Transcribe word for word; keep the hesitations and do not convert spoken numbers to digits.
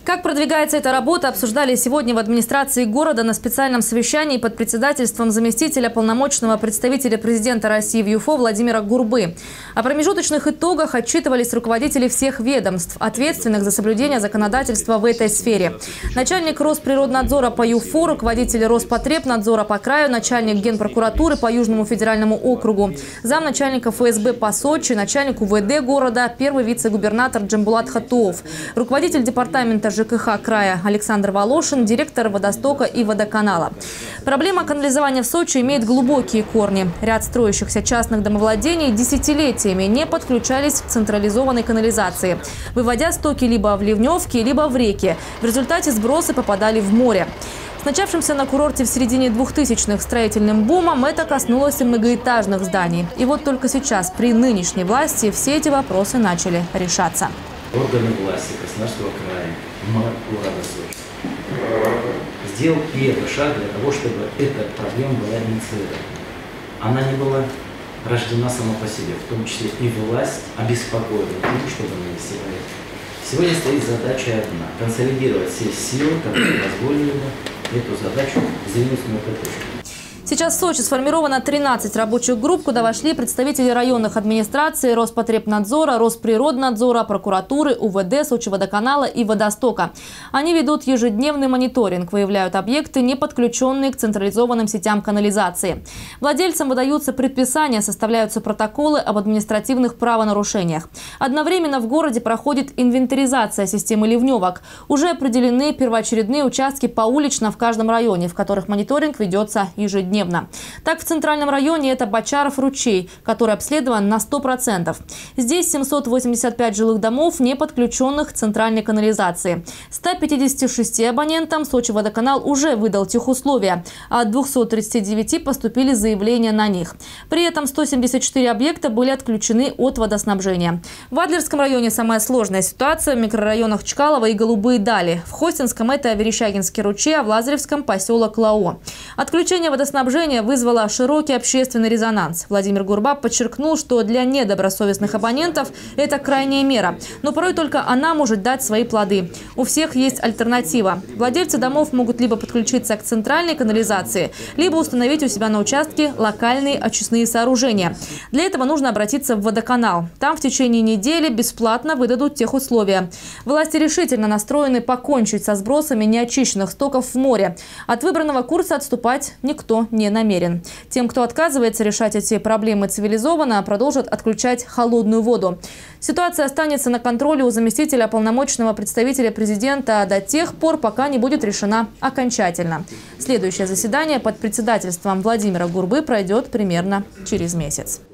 Как продвигается эта работа, обсуждали сегодня в администрации города на специальном совещании под председательством заместителя полномочного представителя президента России в ЮФО Владимира Гурбы. О промежуточных итогах отчитывались руководители всех ведомств, ответственных за соблюдение законодательства в этой сфере. Начальник Росприроднадзора по ЮФО, руководитель Роспотребнадзора по краю, начальник Генпрокуратуры по Южному федеральному округу, замначальника ФСБ по Сочи, начальник УВД города, первый вице-губернатор Джамбулат Хатуов, руководитель департамента ЖКХ края Александр Волошин, директор водостока и водоканала. Проблема канализования в Сочи имеет глубокие корни. Ряд строящихся частных домовладений десятилетиями не подключались к централизованной канализации, выводя стоки либо в ливневки, либо в реки. В результате сбросы попадали в море. С начавшимся на курорте в середине двухтысячных строительным бумом это коснулось и многоэтажных зданий. И вот только сейчас, при нынешней власти, все эти вопросы начали решаться. Органы власти Краснодарского края, мэр города Сочи сделал первый шаг для того, чтобы эта проблема была инициирована. Она не была рождена сама по себе, в том числе и власть обеспокоена тем, чтобы нанести порядок. Сегодня стоит задача одна – консолидировать все силы, которые позволили бы эту задачу сдвинуть с мертвой точки. Сейчас в Сочи сформировано тринадцать рабочих групп, куда вошли представители районных администраций, Роспотребнадзора, Росприроднадзора, прокуратуры, УВД, Сочи-водоканала и водостока. Они ведут ежедневный мониторинг, выявляют объекты, не подключенные к централизованным сетям канализации. Владельцам выдаются предписания, составляются протоколы об административных правонарушениях. Одновременно в городе проходит инвентаризация системы ливневок. Уже определены первоочередные участки поулично в каждом районе, в которых мониторинг ведется ежедневно. Так, в центральном районе это Бочаров ручей, который обследован на сто процентов. Здесь семьсот восемьдесят пять жилых домов, не подключенных к центральной канализации. ста пятидесяти шести абонентам Сочи-водоканал уже выдал техусловия, а от двухсот тридцати девяти поступили заявления на них. При этом сто семьдесят четыре объекта были отключены от водоснабжения. В Адлерском районе самая сложная ситуация в микрорайонах Чкалова и Голубые Дали. В Хостинском это Верещагинский ручей, а в Лазаревском поселок Лао. Отключение водоснабжения вызвало широкий общественный резонанс. Владимир Гурба подчеркнул, что для недобросовестных абонентов это крайняя мера. Но порой только она может дать свои плоды. У всех есть альтернатива. Владельцы домов могут либо подключиться к центральной канализации, либо установить у себя на участке локальные очистные сооружения. Для этого нужно обратиться в водоканал. Там в течение недели бесплатно выдадут техусловия. Власти решительно настроены покончить со сбросами неочищенных стоков в море. От выбранного курса отступать никто не намерен. Тем, кто отказывается решать эти проблемы цивилизованно, продолжат отключать холодную воду. Ситуация останется на контроле у заместителя полномочного представителя президента до тех пор, пока не будет решена окончательно. Следующее заседание под председательством Владимира Гурбы пройдет примерно через месяц.